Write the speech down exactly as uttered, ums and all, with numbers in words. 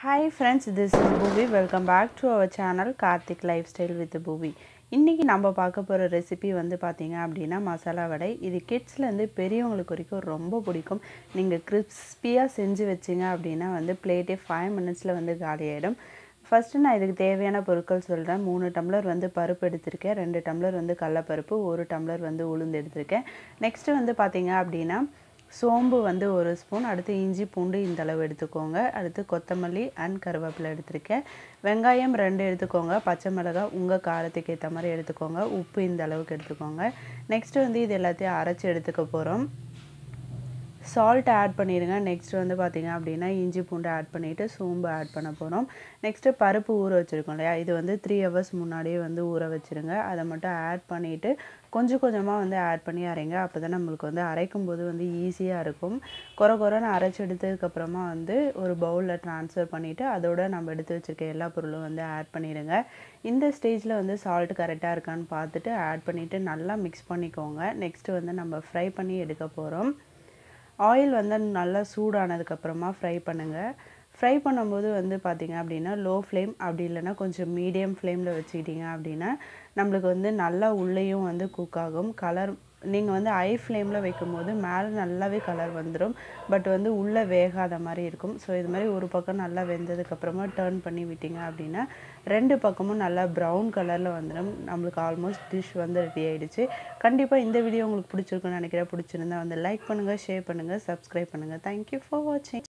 Hi friends, this is Bhuvi. Welcome back to our channel Karthik Lifestyle with Bhuvi. இன்னைக்கு நம்ம பார்க்க போற recipe வந்து பாத்தீங்க அப்படினா மசாலா வடை. இது கிட்ஸ்ல இருந்து பெரியவங்களுக்கு வரைக்கும் ரொம்ப பிடிக்கும். நீங்க கிறிஸ்பியா செஞ்சு வெச்சீங்க அப்படினா வந்து பிளேட்டே five minutesல வந்து காலி ஆயிடும். First நான் இதுக்கு தேவையான பொருட்கள் சொல்றேன். மூணு டம்ளர் வந்து பருப்பு எடுத்துர்க்கேன். ரெண்டு டம்ளர் வந்து கடலை பருப்பு, ஒரு டம்ளர் வந்து உளுந்து எடுத்துர்க்கேன். நெக்ஸ்ட் வந்து பாத்தீங்க அப்படினா சோம்பு வந்து ஒரு ஸ்பூன், அடுத்து இஞ்சி பூண்டு இந்த அளவு எடுத்துக்கோங்க. அடுத்து கொத்தமல்லி and கறிவேப்பிலை எடுத்துர்க்கேன். வெங்காயம் ரெண்டு எடுத்துக்கோங்க. பச்சை மிளகாய் உங்க காரத்துக்கு ஏத்த மாதிரி எடுத்துக்கோங்க. உப்பு இந்த அளவுக்கு எடுத்துக்கோங்க. நெக்ஸ்ட் வந்து இது எல்லாத்தையும் அரைச்சு எடுத்துக்க போறோம். Salt add பண்ணிருங்க. நெக்ஸ்ட் வந்து பாத்தீங்க அப்படினா இஞ்சி பூண்டு ஆட் பண்ணிட்டு சோம்பு ஆட் பண்ண போறோம். நெக்ஸ்ட் பருப்பு ஊற வச்சிருக்கோம் இல்லையா? இது வந்து three hours முன்னாடியே வந்து ஊற வச்சிருங்க. அத மட்டும் ஆட் பண்ணிட்டு கொஞ்சம் கொஞ்சமா வந்து ஆட் பண்ணி அரைங்க. அப்பதான் நமக்கு வந்து அரைக்கும்போது வந்து ஈஸியா இருக்கும். கொர கொரன்னு அரைச்சு எடுத்ததுக்கு அப்புறமா வந்து ஒரு பவுல்ல ட்ரான்ஸ்ஃபர் பண்ணிட்டு அதோட நம்ம எடுத்து வச்சிருக்க எல்லா பொருளும் வந்து ஆட் பண்ணிடுங்க. இந்த ஸ்டேஜ்ல வந்து salt கரெக்ட்டா இருக்கான்னு பார்த்துட்டு ஆட் பண்ணிட்டு நல்லா mix பண்ணிக்கோங்க. நெக்ஸ்ட் வந்து நம்ம ஃப்ரை பண்ணி எடுக்க போறோம். ஆயில் வந்து நல்லா சூடானதுக்கு அப்புறமா ஃப்ரை பண்ணுங்க. ஃப்ரை பண்ணும்போது வந்து பாத்தீங்க அப்படினா லோ ஃப்ளேம் அப்படி இல்லனா கொஞ்சம் மீடியம் ஃப்ளேம்ல வச்சிட்டீங்க அப்படினா நமக்கு வந்து நல்லா உள்ளேயும் வந்து குக் ஆகும். கலர் நீங்க வந்து ஹை ஃப்ளேம்ல வைக்கும்போது மேல நல்லாவே கலர் வந்துரும். பட் வந்து உள்ள வேகாத மாதிரி இருக்கும். சோ இது மாதிரி ஒரு பக்கம் நல்லா வெந்ததுக்கு அப்புறமா டர்ன் பண்ணி விட்டீங்க அப்படினா ரெண்டு பக்கமும் நல்லா brown கலர்ல வந்துரும். நமக்கு ஆல்மோஸ்ட் டிஷ் வந்து ரெடி ஆயிடுச்சு. கண்டிப்பா இந்த வீடியோ உங்களுக்கு பிடிச்சிருக்கும்னு நினைக்கிறேன். பிடிச்சிருந்தா வந்து லைக் பண்ணுங்க, ஷேர் பண்ணுங்க, Subscribe பண்ணுங்க. Thank you for watching.